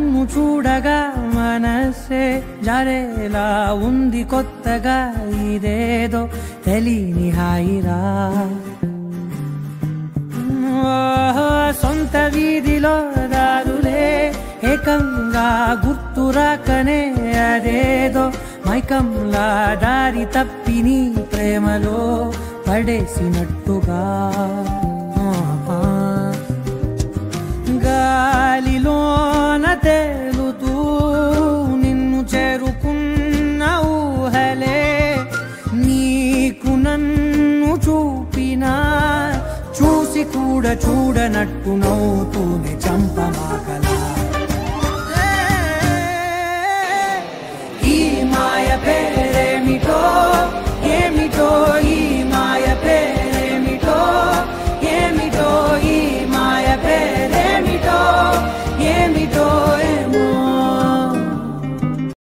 నిన్ను చూడగా మనసే జారేలా ఉంది కొత్తగా ఇదేదో తెలియని హాయిరా సొంత వీధిలో దారులే ఏకంగా గుర్తురాకనే అదేదో మైకంలా దారి తప్పి నీ ప్రేమలో పడేసినట్టుగా గాలిలోన తేలుతూ నిన్ను చేరుకున్న ఊహలే నీకు నన్ను చూపినా చూసి కూడా చూడనట్టు నవ్వుతూనే చంపమాకలా ఈ మాయ పేరు